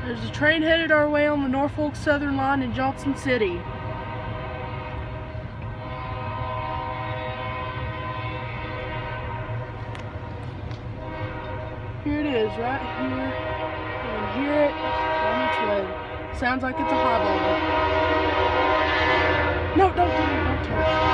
There's a train headed our way on the Norfolk Southern Line in Johnson City. Here it is, right here. You can hear it on its way. Sounds like it's a high boulder. No, don't turn.